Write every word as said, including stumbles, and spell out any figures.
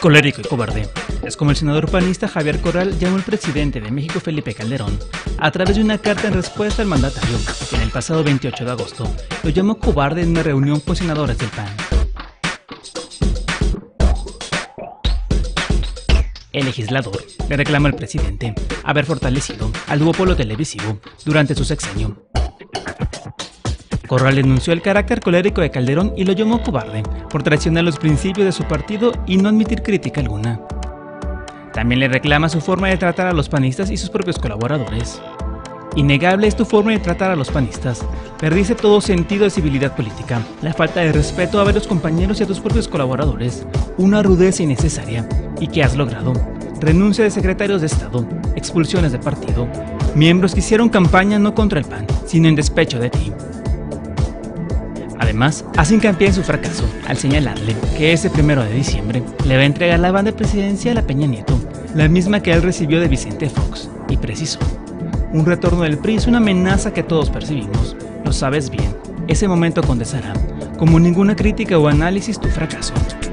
colérico y cobarde. Es como el senador panista Javier Corral llamó al presidente de México Felipe Calderón a través de una carta en respuesta al mandatario, que en el pasado veintiocho de agosto lo llamó cobarde en una reunión con senadores del P A N. El legislador le reclama al presidente haber fortalecido al duópolo televisivo durante su sexenio. Corral denunció el carácter colérico de Calderón y lo llamó cobarde por traicionar los principios de su partido y no admitir crítica alguna. También le reclama su forma de tratar a los panistas y sus propios colaboradores. Innegable es tu forma de tratar a los panistas. Perdiste todo sentido de civilidad política, la falta de respeto a varios compañeros y a tus propios colaboradores, una rudeza innecesaria. ¿Y qué has logrado? Renuncia de secretarios de Estado, expulsiones de partido, miembros que hicieron campaña no contra el P A N, sino en despecho de ti. Además, hace hincapié en su fracaso al señalarle que ese primero de diciembre le va a entregar la banda presidencial a Peña Nieto, la misma que él recibió de Vicente Fox, y precisó: un retorno del P R I es una amenaza que todos percibimos, lo sabes bien, ese momento condensará, como ninguna crítica o análisis, tu fracaso.